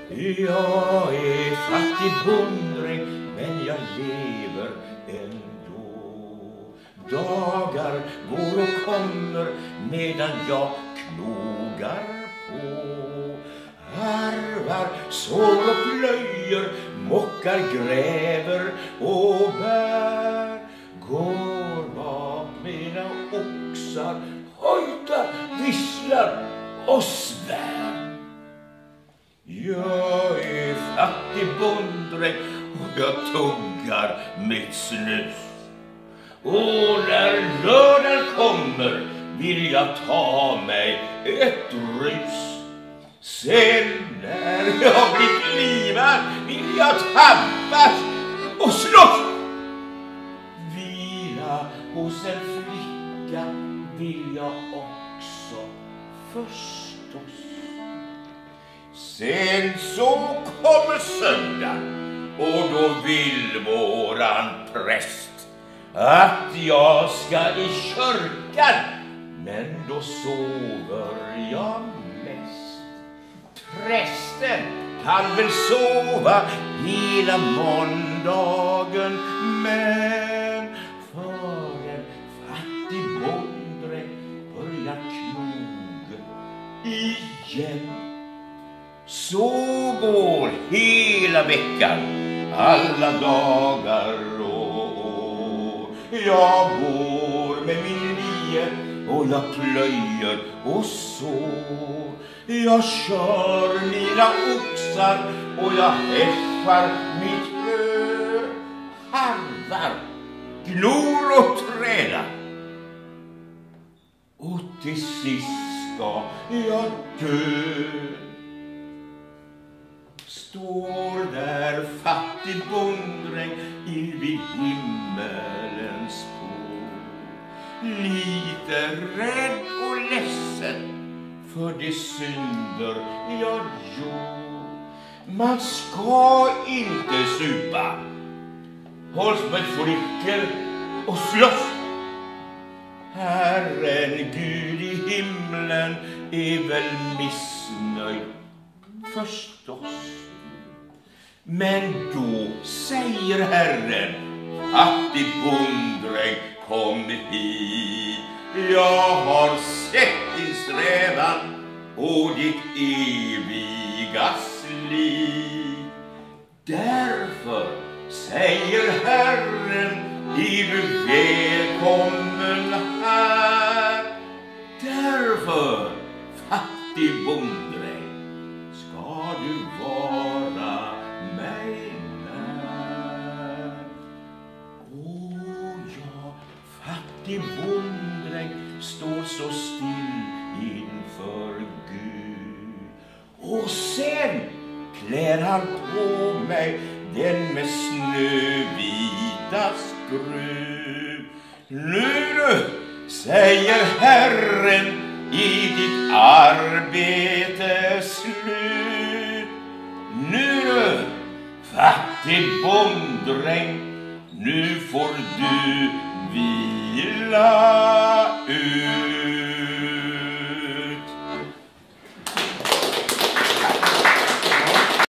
Jag är fattig bonddräng, men jag lever ändå. Dagar går och kommer medan jag knogar på. Harvar, sår och plöjer, mockar, gräver och bär. Går bak mina oxar, hojtar, visslar och svär. Jag är fattig bonddräng och jag tuggar mitt snus. Och när lördagen kommer vill jag ta mig ett rus. Sen när jag blir livad vill jag tappas och slåss. Vila hos en flicka vill jag också förstås. Sen så kommer söndag och då vill våran präst att jag ska i kyrkan, men då sover jag mest. Prästen kan väl sova hela måndagen, men för en fattig bonddräng börjar knogen igen. Så går hela veckan, alla dagar och år. Jag går med min lie och jag plöjer och sår. Jag kör mina oxar och jag häffar mitt hö. Harvar, gnor och tränar. Och till sist ska jag dö. Står där fattig bonddräng invid himmelens port, lite rädd och ledsen för de synder jag gjort. Man ska inte supa, hålls med flickor och slåss. Herren Gud i himlen är väl missnöjd förstås. Men då säger Herren, fattig bonddräng, kom hit. Jag har sett din strävan och ditt eviga slit. Därför säger Herren, är du välkommen här. Därför, fattig bonddräng, ska du vara mig när. Åh ja, fattig bonddräng står så still inför Gud. Och sen klär han på mig den med snövita skruv. Nu, säger Herren, i ditt arbete slut. Nu, fattig bonddräng, nu får du vila ut.